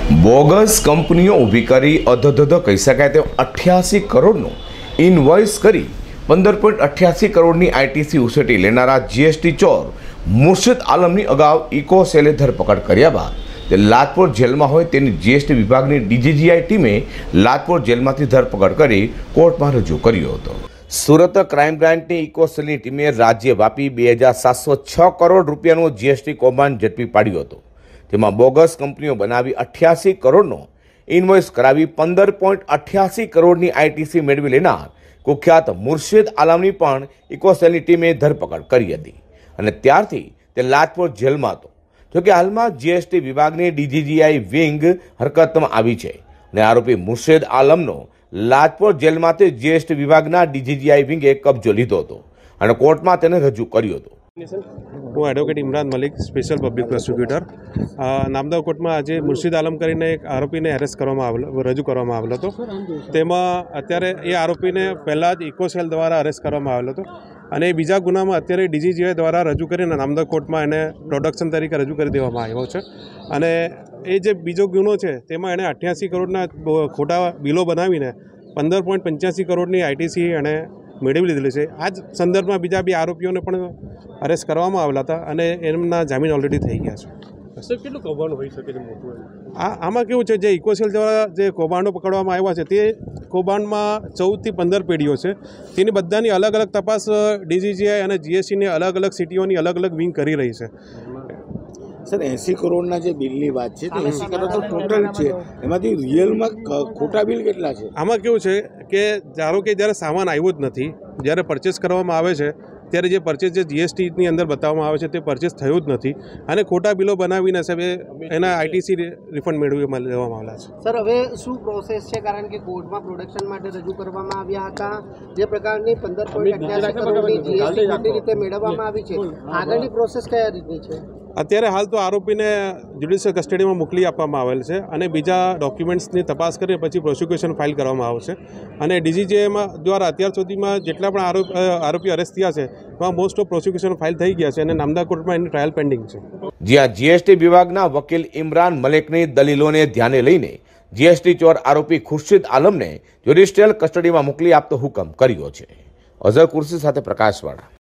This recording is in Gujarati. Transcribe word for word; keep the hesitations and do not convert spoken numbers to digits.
બોગસ કંપનીઓ ઊભી કરી અધધધ કહી શકાય તેમ અઠ્યાસી કરોડનું ઇનવોઇસ કરી પંદર પોઈન્ટ અઠ્યાસી કરોડની આઈટીસી ઉસેટી લેનારા જીએસટી ચોર મુર્શિદ આલમની અગાઉ ઇકો સેલે ધરપકડ કર્યા બાદ તે લાજપોર જેલમાં હોય તેની જીએસટી વિભાગની ડીજીજીઆઈ ટીમે લાજપોર જેલમાંથી ધરપકડ કરી કોર્ટમાં રજૂ કર્યો હતો। સુરત ક્રાઇમ બ્રાન્ચની ઇકો સેલની ટીમે રાજ્યવ્યાપી બે હજાર સાતસો છ કરોડ રૂપિયાનું જીએસટી કૌભાંડ ઝડપી પાડ્યું હતું, જેમાં બોગસ કંપનીઓ બનાવી અઠ્યાસી કરોડનો ઇનવોઇસ કરાવી પંદર પોઈન્ટ અઠ્યાસી કરોડની આઈટીસી મેળવી લેનાર કુખ્યાત મુર્શિદ આલમની પણ ઇકોસેલની ટીમે ધરપકડ કરી હતી અને ત્યારથી તે લાજપોર જેલમાં હતો। જોકે હાલમાં જીએસટી વિભાગની ડીજીજીઆઈ વિંગ હરકતમાં આવી છે અને આરોપી મુર્શિદ આલમનો લાજપોર જેલમાંથી જીએસટી વિભાગના ડીજીજીઆઈ વિંગે કબજો લીધો હતો અને કોર્ટમાં તેને રજૂ કર્યો હતો। હું advocate Imran Malik, special public prosecutor, નામદાવ કોર્ટમાં આજે મુર્શિદ આલમ કરીને એક આરોપીને એરેસ્ટ કરવામાં આવેલો રજૂ કરવામાં આવેલો હતો। તેમાં અત્યારે એ આરોપીને પહેલાં જ ઇકોસેલ દ્વારા અરેસ્ટ કરવામાં આવેલો હતો અને એ બીજા ગુનામાં અત્યારે ડીજીજીઆઈ દ્વારા રજૂ કરીને નામદાવ કોર્ટમાં એને પ્રોડક્શન તરીકે રજૂ કરી દેવામાં આવ્યો છે અને એ જે બીજો ગુનો છે તેમાં એણે અઠ્યાસી કરોડના ખોટા બિલો બનાવીને પંદર પોઈન્ટ પંચ્યાસી કરોડની આઈટીસી એણે મેળવી લીધેલી છે। આ જ સંદર્ભમાં બીજા બે આરોપીઓને પણ અરેસ્ટ કરવામાં આવેલા હતા અને એમના જામીન ઓલરેડી થઈ ગયા છે। સર, કેટલું કૌભાંડ હોઈ શકે છે મોટું? આ આમાં કેવું છે, જે ઇકોસેલ દ્વારા જે કૌભાંડો પકડવામાં આવ્યા છે તે કૌભાંડમાં ચૌદથી પંદર પેઢીઓ છે, તેની બધાની અલગ અલગ તપાસ ડીજીજીઆઈ અને જીએસટીની અલગ અલગ સિટીઓની અલગ અલગ વિંગ કરી રહી છે। સર, એંસી કરોડના જે બિલની વાત છે તો એંસી કરોડ તો ટોટલ છે, એમાંથી રિયલમાં ખોટા બિલ કેટલા છે? આમાં કેવું છે કે ધારો કે જ્યારે સામાન આવ્યો જ નથી, જ્યારે પરચેસ કરવામાં આવે છે ત્યારે જે પરચેસ જે જીએસટીની અંદર બતાવવામાં આવે છે તે પરચેસ થયું જ નથી અને ખોટા બિલો બનાવીને સાહેબ એના આઈટીસી રિફંડ મેળવી લેવામાં આવેલા છે। સર, હવે શું પ્રોસેસ છે? કારણ કે કોર્ટમાં પ્રોડક્શન માટે રજૂ કરવામાં આવ્યા હતા, જે પ્રકારની પંદર પોઈન્ટ અઠ્યાસી કરોડની જીએસટી ખોટી રીતે મેળવવામાં આવી છે, આગળની પ્રોસેસ કયા રીતની છે? અત્યારે હાલ તો આરોપીને જ્યુડિશિયલ કસ્ટડીમાં મોકલી આપવામાં આવેલ છે અને બીજા ડોક્યુમેન્ટ્સની તપાસ કરી પછી પ્રોસિક્યુશન ફાઇલ કરવામાં આવશે અને ડીજીજીઆઈમાં દ્વારા અત્યાર સુધીમાં જેટલા પણ આરોપ આરોપી અરેસ્ટ થયા છે એમાં મોસ્ટ ઓફ પ્રોસિક્યુશન ફાઇલ થઈ ગયા છે અને નામદાર કોર્ટમાં એની ટ્રાયલ પેન્ડિંગ છે। જ્યાં જીએસટી વિભાગના વકીલ ઇમરાન મલિકની દલીલોને ધ્યાને લઈને જીએસટી ચોર આરોપી ખુરશીદ આલમને જ્યુડિશિયલ કસ્ટડીમાં મોકલી આપતો હુકમ કર્યો છે। અઝર કુર્સી સાથે પ્રકાશવાળા।